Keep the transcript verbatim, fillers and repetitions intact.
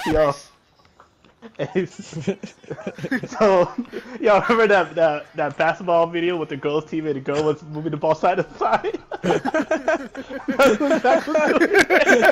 Yo. Hey, so, y'all remember that, that that basketball video with the girls' team and the girl was moving the ball side to side? That's what Zach was doing.